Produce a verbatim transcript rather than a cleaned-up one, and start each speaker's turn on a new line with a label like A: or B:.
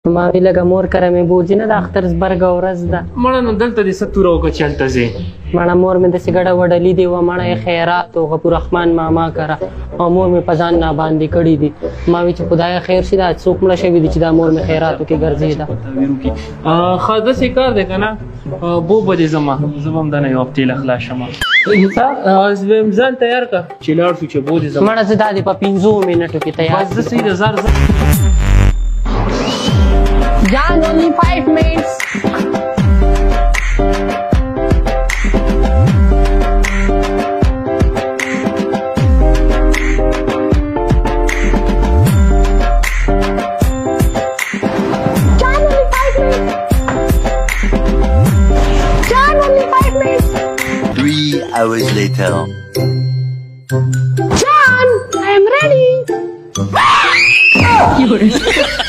A: ما وی لږه مور کره مې بوځي نه د اختر زبرګه ورځ ده
B: مړه نو دلته دې څه توره وکړه چې هلته ځې
A: مړه مور مې داسې ګډه وډه لیدې وه مړه یې خیرات و غفور رحمان ماما کره او مور مې په ځان ناباندې کړي دي ما وی چې خدایه خیر شي دا څوک مړه شوي دي چې دا مور مې خیراتو کې ګرځېده
B: ښه داسې کار دی که نه بو به دې ځمه زه به هم دنه یو هفتې له خلاص شمه ځان تیار کړه چې لاړ شو چې بو دې ځمه
A: مړه زه دا دې په پنځو منټو کې تیار
B: بس زه صحیح ده زر زر
A: John, only five minutes. John, only five minutes. John, only five minutes.
C: Three hours later.
A: John, I am ready.